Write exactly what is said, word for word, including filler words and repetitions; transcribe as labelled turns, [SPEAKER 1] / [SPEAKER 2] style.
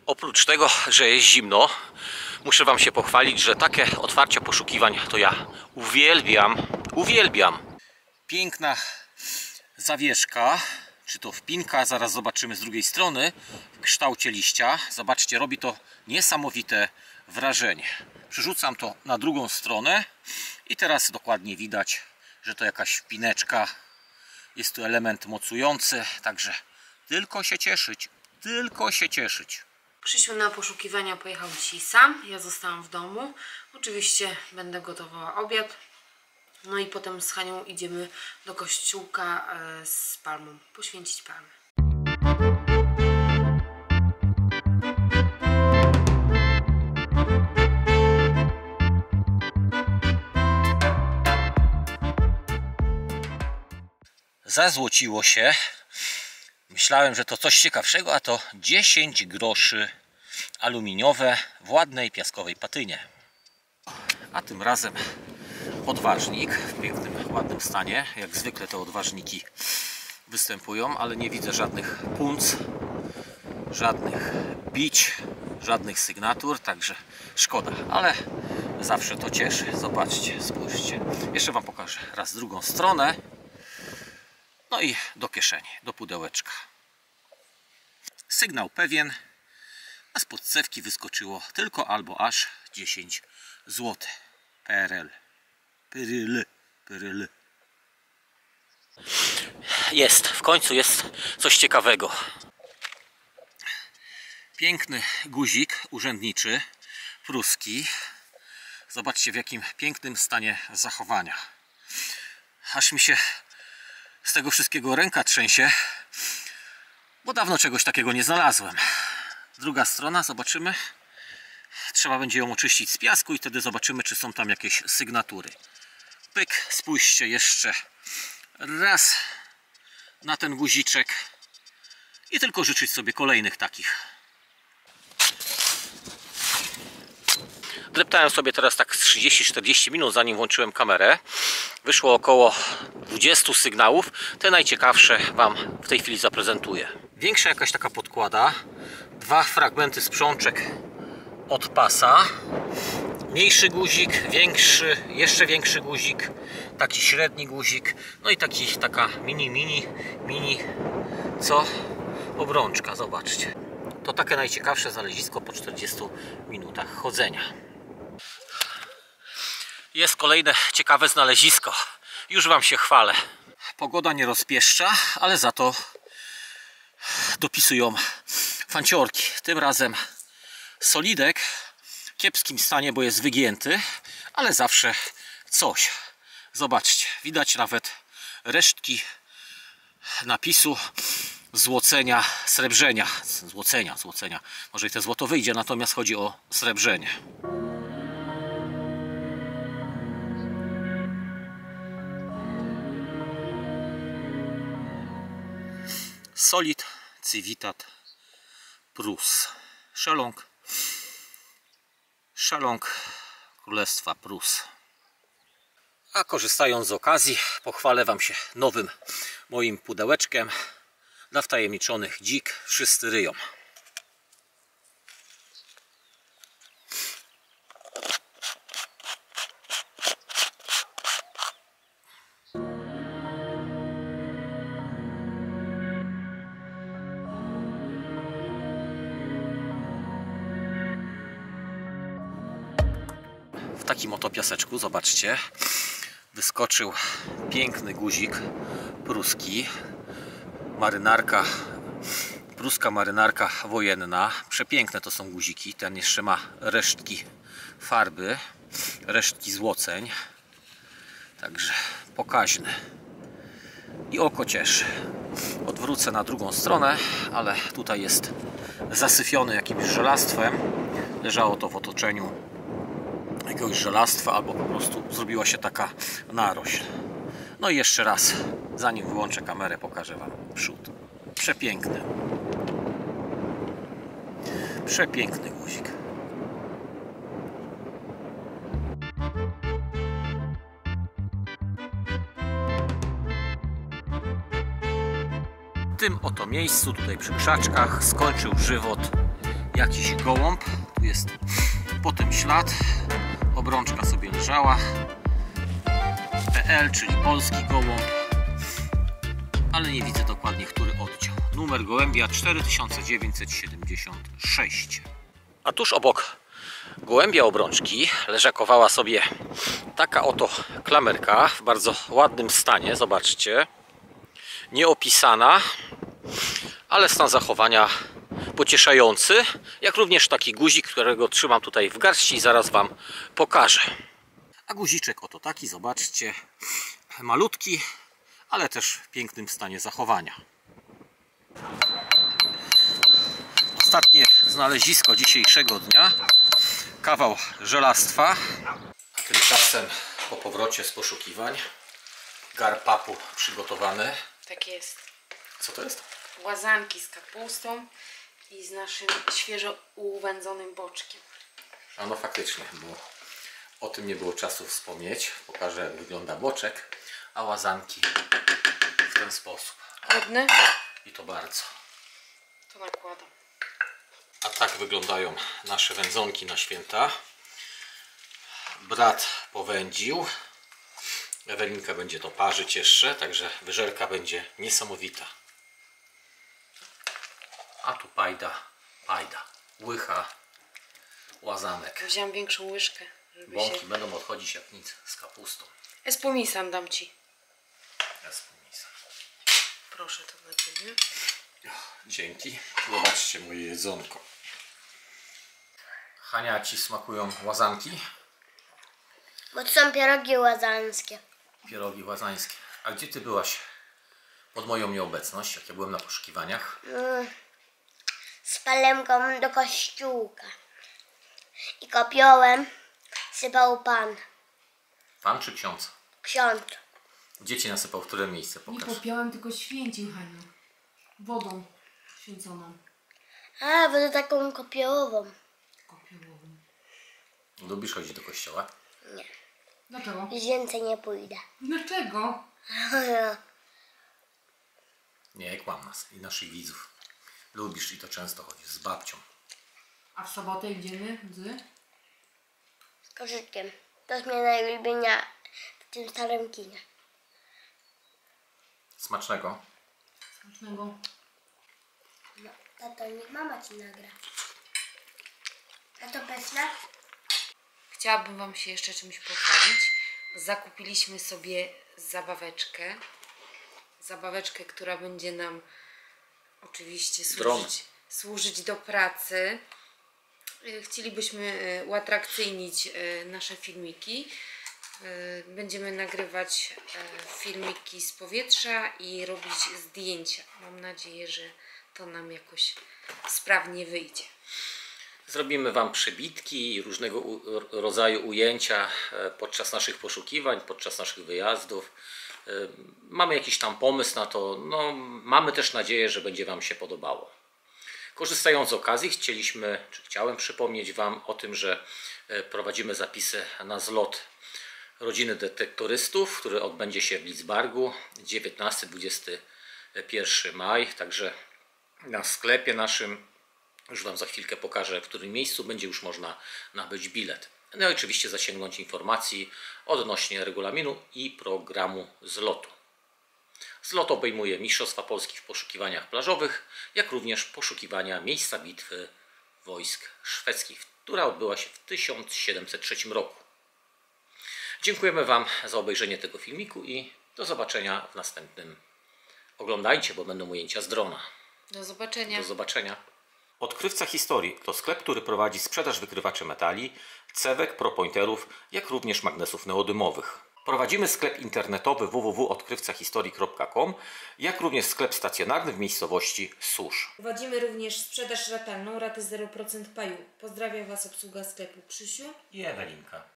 [SPEAKER 1] Oprócz tego, że jest zimno, muszę Wam się pochwalić, że takie otwarcia poszukiwań to ja uwielbiam, uwielbiam. Piękna zawieszka, czy to wpinka, zaraz zobaczymy z drugiej strony, w kształcie liścia. Zobaczcie, robi to niesamowite wrażenie. Przerzucam to na drugą stronę i teraz dokładnie widać, że to jakaś wpineczka. Jest tu element mocujący, także tylko się cieszyć, tylko się cieszyć.
[SPEAKER 2] Krzysiu na poszukiwania pojechał dzisiaj sam, ja zostałam w domu. Oczywiście będę gotowała obiad. No i potem z Hanią idziemy do kościółka z palmą, poświęcić palmę.
[SPEAKER 1] Zazłociło się. Myślałem, że to coś ciekawszego, a to dziesięć groszy aluminiowe w ładnej piaskowej patynie. A tym razem odważnik w pięknym, ładnym stanie. Jak zwykle te odważniki występują, ale nie widzę żadnych punc, żadnych bić, żadnych sygnatur, także szkoda, ale zawsze to cieszy. Zobaczcie, spójrzcie. Jeszcze Wam pokażę raz drugą stronę. No i do kieszeni, do pudełeczka. Sygnał pewien, a spod cewki wyskoczyło tylko albo aż dziesięć złotych. P R L. Pyryl, pyryl. Jest, w końcu jest coś ciekawego. Piękny guzik urzędniczy, pruski. Zobaczcie, w jakim pięknym stanie zachowania. Aż mi się z tego wszystkiego ręka trzęsie, bo dawno czegoś takiego nie znalazłem. Druga strona, zobaczymy. Trzeba będzie ją oczyścić z piasku i wtedy zobaczymy, czy są tam jakieś sygnatury. Pyk, spójrzcie jeszcze raz na ten guziczek i tylko życzyć sobie kolejnych takich. Dreptałem sobie teraz tak z trzydzieści czterdzieści minut, zanim włączyłem kamerę. Wyszło około dwudziestu sygnałów. Te najciekawsze Wam w tej chwili zaprezentuję. Większa jakaś taka podkłada. Dwa fragmenty sprzączek od pasa. Mniejszy guzik, większy, jeszcze większy guzik. Taki średni guzik. No i taki, taka mini, mini, mini, co? Obrączka, zobaczcie. To takie najciekawsze znalezisko po czterdziestu minutach chodzenia. Jest kolejne ciekawe znalezisko. Już Wam się chwalę. Pogoda nie rozpieszcza, ale za to dopisują fanciorki. Tym razem solidek w kiepskim stanie, bo jest wygięty, ale zawsze coś. Zobaczcie, widać nawet resztki napisu złocenia, srebrzenia. Złocenia, złocenia. Może i te złoto wyjdzie, natomiast chodzi o srebrzenie. Solid Civitat Prus. Szeląg. Szeląg Królestwa Prus. A korzystając z okazji, pochwalę Wam się nowym moim pudełeczkiem dla wtajemniczonych dzik. Wszyscy ryją. W takim oto piaseczku, zobaczcie, wyskoczył piękny guzik pruski. Marynarka, pruska marynarka wojenna. Przepiękne to są guziki. Ten jeszcze ma resztki farby, resztki złoceń. Także pokaźny. I oko cieszy. Odwrócę na drugą stronę, ale tutaj jest zasyfiony jakimś żelastwem. Leżało to w otoczeniu jakiegoś żelastwa, albo po prostu zrobiła się taka narośl. No i jeszcze raz, zanim wyłączę kamerę, pokażę Wam przód. Przepiękny. Przepiękny guzik. W tym oto miejscu, tutaj przy krzaczkach, skończył żywot jakiś gołąb. Tu jest po tym ślad. Obrączka sobie leżała. P L, czyli polski gołąb. Ale nie widzę dokładnie, który oddział. Numer gołębia cztery tysiące dziewięćset siedemdziesiąt sześć. A tuż obok gołębia obrączki leżakowała sobie taka oto klamerka w bardzo ładnym stanie. Zobaczcie. Nieopisana, ale stan zachowania pocieszający. Jak również taki guzik, którego trzymam tutaj w garści i zaraz Wam pokażę. A guziczek oto taki, zobaczcie. Malutki, ale też w pięknym stanie zachowania. Ostatnie znalezisko dzisiejszego dnia. Kawał żelastwa. A tymczasem po powrocie z poszukiwań gar papu przygotowany.
[SPEAKER 2] Tak jest.
[SPEAKER 1] Co to jest?
[SPEAKER 2] Łazanki z kapustą i z naszym świeżo uwędzonym boczkiem.
[SPEAKER 1] A no faktycznie, bo o tym nie było czasu wspomnieć. Pokażę, jak wygląda boczek, a łazanki w ten sposób.
[SPEAKER 2] Ładny?
[SPEAKER 1] I to bardzo.
[SPEAKER 2] To nakładam.
[SPEAKER 1] A tak wyglądają nasze wędzonki na święta. Brat powędził. Ewelinka będzie to parzyć jeszcze, także wyżerka będzie niesamowita. A tu pajda, pajda, łycha, łazanek.
[SPEAKER 2] Wziąłem większą łyżkę, żeby
[SPEAKER 1] Bąki
[SPEAKER 2] się...
[SPEAKER 1] będą odchodzić jak nic z kapustą.
[SPEAKER 2] Espumisan dam Ci.
[SPEAKER 1] Espumisa.
[SPEAKER 2] Proszę, to dla Ciebie.
[SPEAKER 1] Dzięki. Zobaczcie moje jedzonko. Hania, Ci smakują łazanki?
[SPEAKER 3] Bo to są pierogi łazańskie.
[SPEAKER 1] Pierogi łazańskie. A gdzie Ty byłaś pod moją nieobecność, jak ja byłem na poszukiwaniach?
[SPEAKER 3] Mm. Z palemką do kościółka. I kopiołem, sypał pan.
[SPEAKER 1] Pan czy ksiądz?
[SPEAKER 3] Ksiądz.
[SPEAKER 1] Gdzie Ci nasypał? W które miejsce?
[SPEAKER 2] Nie
[SPEAKER 1] Pokaż.
[SPEAKER 2] popiałem, tylko święcił, Haniu. Wodą święconą.
[SPEAKER 3] A, wodę taką kopiową.
[SPEAKER 2] Kopiową.
[SPEAKER 1] Lubisz chodzić do kościoła?
[SPEAKER 3] Nie.
[SPEAKER 2] Dlaczego?
[SPEAKER 3] Już więcej nie pójdę.
[SPEAKER 2] Dlaczego?
[SPEAKER 1] Nie, kłam nas i naszych widzów. Lubisz i to często chodzisz z babcią.
[SPEAKER 2] A w sobotę idziemy z...
[SPEAKER 3] Z koszyczkiem. To jest mnie najulubienia w tym starym kinie.
[SPEAKER 1] Smacznego.
[SPEAKER 2] Smacznego.
[SPEAKER 3] No, tato, niech mama ci nagra. A to pyszne?
[SPEAKER 2] Chciałabym Wam się jeszcze czymś pochwalić. Zakupiliśmy sobie zabaweczkę. Zabaweczkę, która będzie nam oczywiście służyć, służyć do pracy. Chcielibyśmy uatrakcyjnić nasze filmiki. Będziemy nagrywać filmiki z powietrza i robić zdjęcia. Mam nadzieję, że to nam jakoś sprawnie wyjdzie.
[SPEAKER 1] Zrobimy Wam przebitki i różnego rodzaju ujęcia podczas naszych poszukiwań, podczas naszych wyjazdów. Mamy jakiś tam pomysł na to, no, mamy też nadzieję, że będzie Wam się podobało. Korzystając z okazji chcieliśmy, czy chciałem przypomnieć Wam o tym, że prowadzimy zapisy na zlot rodziny detektorystów, który odbędzie się w Lidzbargu dziewiętnasty dwudziesty pierwszy maj, także na sklepie naszym, już Wam za chwilkę pokażę, w którym miejscu będzie już można nabyć bilet. No i oczywiście zasięgnąć informacji odnośnie regulaminu i programu zlotu. Zlot obejmuje Mistrzostwa Polski w poszukiwaniach plażowych, jak również poszukiwania miejsca bitwy wojsk szwedzkich, która odbyła się w tysiąc siedemset trzecim roku. Dziękujemy Wam za obejrzenie tego filmiku i do zobaczenia w następnym. Oglądajcie, bo będą ujęcia z drona.
[SPEAKER 2] Do zobaczenia.
[SPEAKER 1] Do zobaczenia. Odkrywca Historii to sklep, który prowadzi sprzedaż wykrywaczy metali, cewek, propointerów, jak również magnesów neodymowych. Prowadzimy sklep internetowy w w w kropka odkrywca historii kropka com, jak również sklep stacjonarny w miejscowości Susz.
[SPEAKER 2] Prowadzimy również sprzedaż ratalną, raty zero procent paju. Pozdrawiam Was obsługa sklepu Krzysiu
[SPEAKER 1] I Ewelinka.